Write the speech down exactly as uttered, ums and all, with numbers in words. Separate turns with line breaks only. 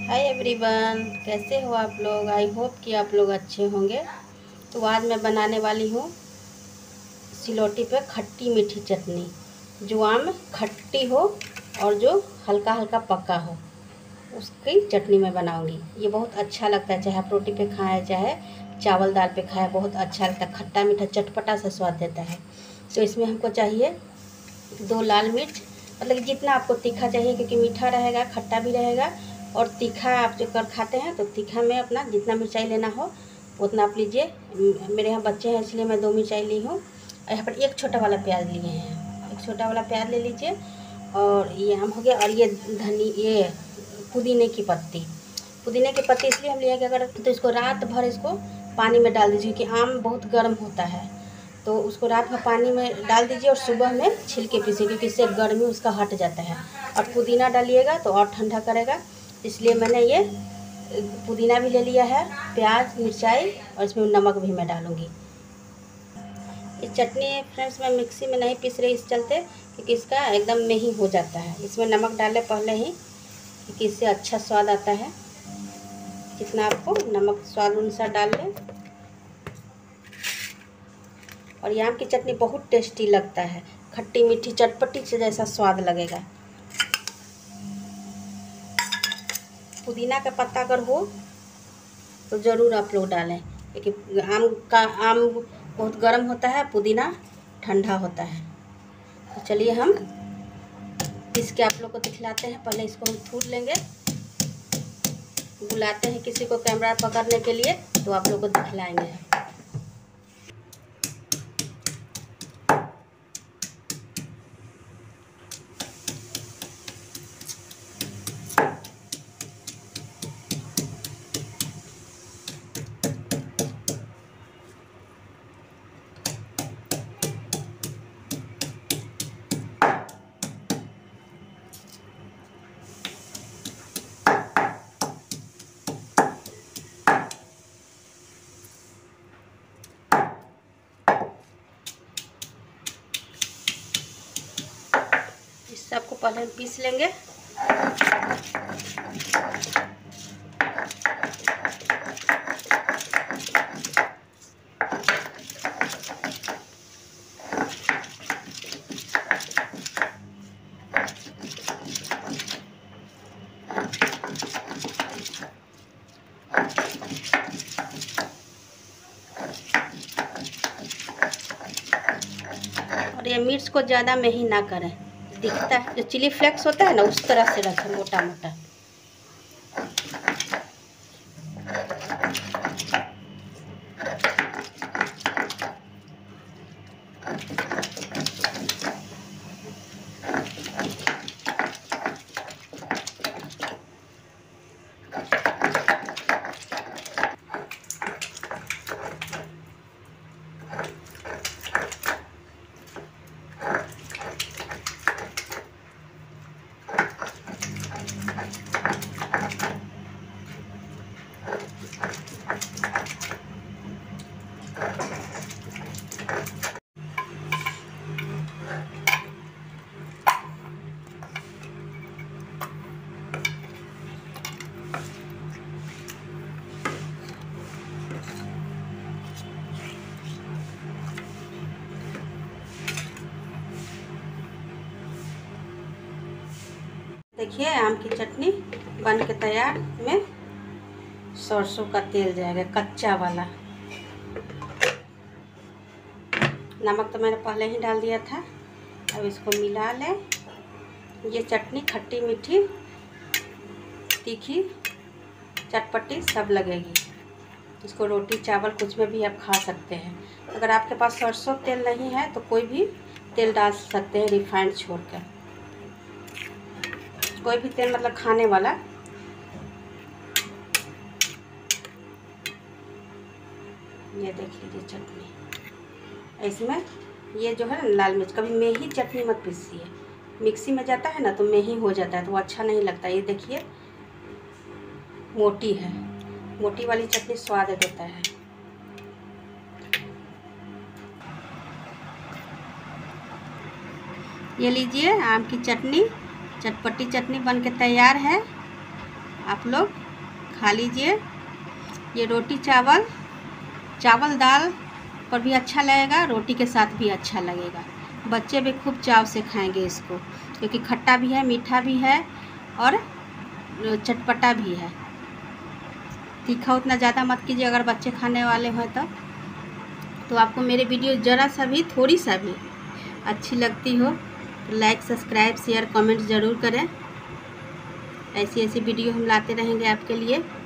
Hi everyone, कैसे हो आप लोग। आई होप कि आप लोग अच्छे होंगे। तो आज मैं बनाने वाली हूँ सिलौटी पे खट्टी मीठी चटनी, जो आम खट्टी हो और जो हल्का हल्का पका हो, उसकी चटनी मैं बनाऊंगी। ये बहुत अच्छा लगता है, चाहे आप रोटी पे खाएं चाहे चावल दाल पे खाएं, बहुत अच्छा लगता है। खट्टा मीठा चटपटा सा स्वाद देता है। तो इसमें हमको चाहिए दो लाल मिर्च, मतलब जितना आपको तीखा चाहिए, क्योंकि मीठा रहेगा खट्टा भी रहेगा। और तीखा आप जो कर खाते हैं तो तीखा में अपना जितना मिर्चाई लेना हो उतना आप लीजिए। मेरे यहाँ बच्चे हैं इसलिए मैं दो मिर्चाई ली हूँ। यहाँ पर एक छोटा वाला प्याज लिए हैं, एक छोटा वाला प्याज ले लीजिए। और ये आम हो गया, और ये धनी ये पुदीने की पत्ती पुदीने की पत्ती इसलिए हम लिए कि अगर तो इसको रात भर इसको पानी में डाल दीजिए, क्योंकि आम बहुत गर्म होता है। तो उसको रात भर पानी में डाल दीजिए और सुबह में छिलके पीसिए, क्योंकि इससे गर्मी उसका हट जाता है। और पुदीना डालिएगा तो और ठंडा करेगा, इसलिए मैंने ये पुदीना भी ले लिया है, प्याज मिर्चाई, और इसमें नमक भी मैं डालूँगी। ये चटनी फ्रेंड्स मैं मिक्सी में नहीं पीस रही इस चलते, क्योंकि इसका एकदम में ही हो जाता है। इसमें नमक डाले पहले ही, क्योंकि इससे अच्छा स्वाद आता है। जितना आपको नमक स्वाद अनुसार डाल लें। और ये आम की चटनी बहुत टेस्टी लगता है, खट्टी मीठी चटपटी से जैसा स्वाद लगेगा। पुदीना का पत्ता अगर हो तो ज़रूर आप लोग डालें, क्योंकि आम का आम बहुत गर्म होता है, पुदीना ठंडा होता है। तो चलिए हम इसके आप लोग को दिखलाते हैं। पहले इसको हम थूर लेंगे, बुलाते हैं किसी को कैमरा पकड़ने के लिए, तो आप लोग को दिखलाएंगे। इस सबको पहले हम पीस लेंगे। और ये मिर्च को ज़्यादा महीन ना करें, दिखता है जो चिली फ्लेक्स होता है ना, उस तरह से रखें मोटा मोटा। देखिए आम की चटनी बन के तैयार। में सरसों का तेल जाएगा, कच्चा वाला। नमक तो मैंने पहले ही डाल दिया था। अब इसको मिला लें। ये चटनी खट्टी मीठी तीखी चटपटी सब लगेगी। इसको रोटी चावल कुछ में भी आप खा सकते हैं। अगर आपके पास सरसों तेल नहीं है तो कोई भी तेल डाल सकते हैं, रिफाइंड छोड़कर। कोई भी तेल मतलब खाने वाला। ये देख लीजिए चटनी। इसमें ये जो है ना लाल मिर्च, कभी मेही चटनी मत पीसिए, मिक्सी में जाता है ना तो मेही हो जाता है, तो वो अच्छा नहीं लगता। ये देखिए मोटी है, मोटी वाली चटनी स्वाद देता है। ये लीजिए आम की चटनी, चटपटी चटनी बन के तैयार है। आप लोग खा लीजिए। ये रोटी चावल चावल दाल पर भी अच्छा लगेगा, रोटी के साथ भी अच्छा लगेगा। बच्चे भी खूब चाव से खाएंगे इसको, क्योंकि खट्टा भी है, मीठा भी है और चटपटा भी है। तीखा उतना ज़्यादा मत कीजिए अगर बच्चे खाने वाले हैं तो तो आपको मेरे वीडियो ज़रा सा भी, थोड़ी सा भी अच्छी लगती हो तो लाइक, सब्सक्राइब, शेयर, कमेंट ज़रूर करें। ऐसी ऐसी वीडियो हम लाते रहेंगे आपके लिए।